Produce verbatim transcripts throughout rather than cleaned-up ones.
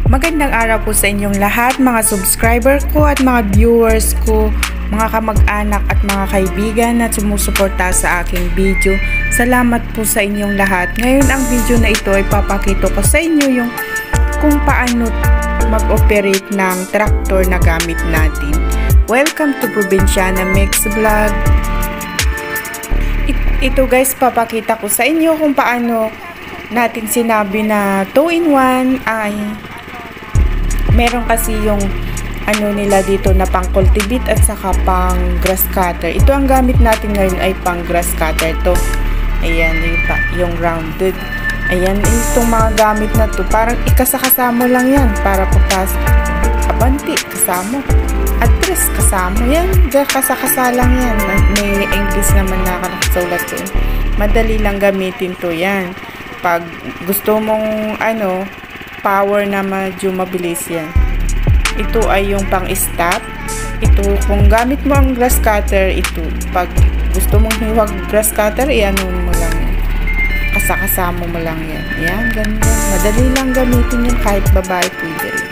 Magandang araw po sa inyong lahat, mga subscriber ko at mga viewers ko, mga kamag-anak at mga kaibigan na sumusuporta sa aking video. Salamat po sa inyong lahat. Ngayon ang video na ito ay papakita ko sa inyo yung kung paano mag-operate ng tractor na gamit natin. Welcome to Provinciana Mix Vlog. Ito guys, papakita ko sa inyo kung paano natin sinabi na two in one ay meron kasi yung ano nila dito na pang cultivit at saka pang grasscuter. Ito ang gamit natin ngayon ay pang grasscuter to. Ayan, yung, yung rounded. Ayan, itong mga gamit na to parang ikasakasamo lang yan para papasok. Abanti, kasamo. Address, kasamo. Yan, kasakasa lang yan. May English naman na nakasulat to. Madali lang gamitin to yan. Pag gusto mong ano power na medyo mabilis yan. Ito ay yung pang stop. Ito kung gamit mo ang grass cutter, ito pag gusto mong hiwag grass cutter, iano mo lang yan, kasakasama mo lang yan. Yan, ganda, madali lang gamitin yun, kahit babae pwede rin.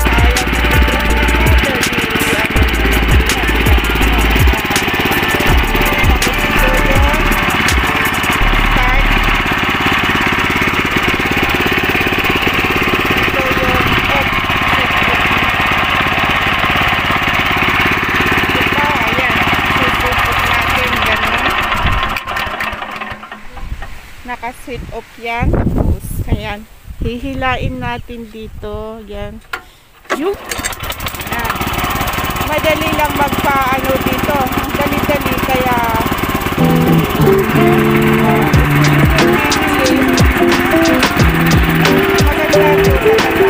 Naka-sweet off yan. Tapos, ayan. Hihilain natin dito. Yan. Yung. Ayan. Madali lang magpa-ano dito. Dali-dali. Kaya, maganda ito.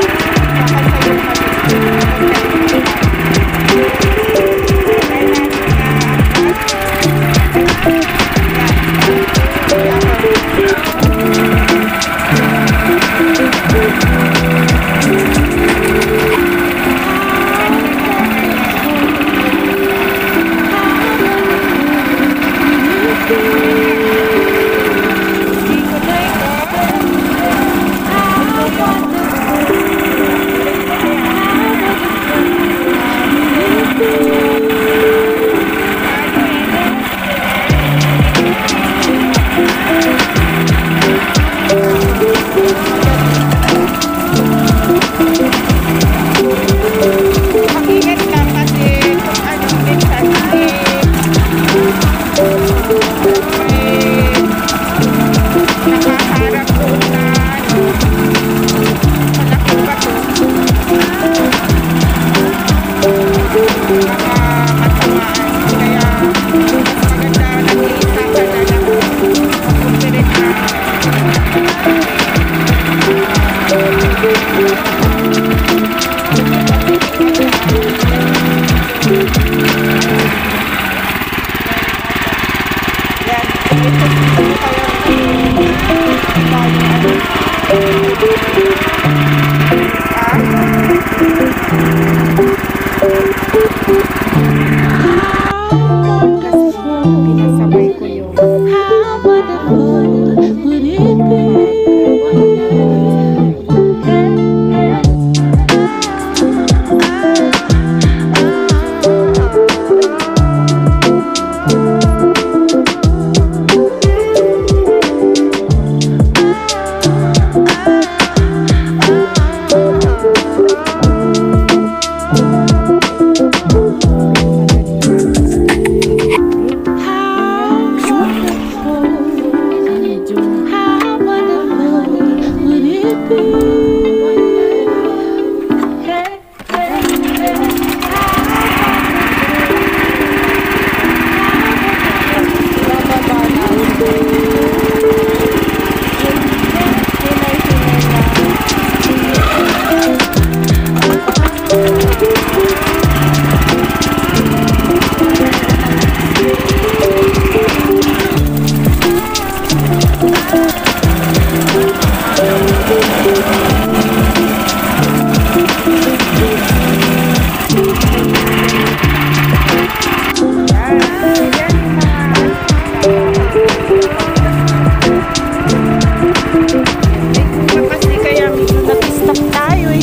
pinasabay ko yung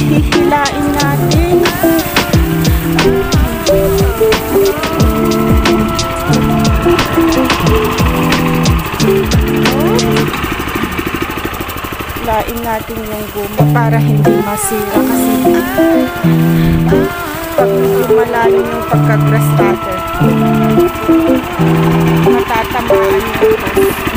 hihilain natin. Hilain natin yung guma para hindi masira kasi pag medyo malalim yung pagka-grass cutter, matatamaan yung grass.